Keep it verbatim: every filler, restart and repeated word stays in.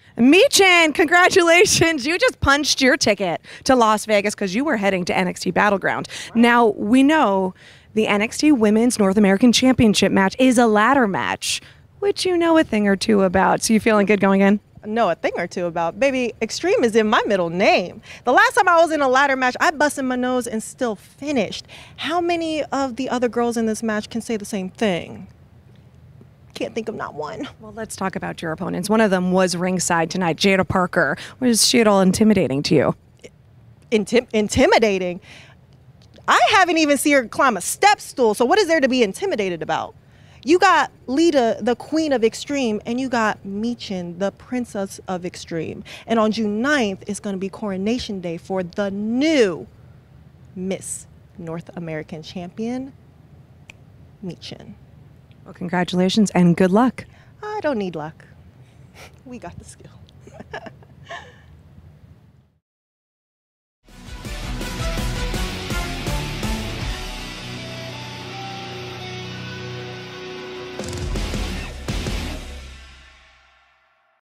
Michin, congratulations. You just punched your ticket to Las Vegas because you were heading to N X T Battleground. Right. Now, we know the N X T Women's North American Championship match is a ladder match, which you know a thing or two about. So you feeling good going in? Know a thing or two about. Baby, Extreme is in my middle name. The last time I was in a ladder match, I busted my nose and still finished. How many of the other girls in this match can say the same thing? Can't think of not one. Well, let's talk about your opponents. One of them was ringside tonight, Jada Parker. Was she at all intimidating to you? Intim intimidating? I haven't even seen her climb a step stool, so what is there to be intimidated about? You got Lita, the queen of Extreme, and you got Michin, the princess of Extreme. And on June ninth, it's going to be coronation day for the new Miss North American Champion, Michin. Well, congratulations and good luck. I don't need luck. We got the skill.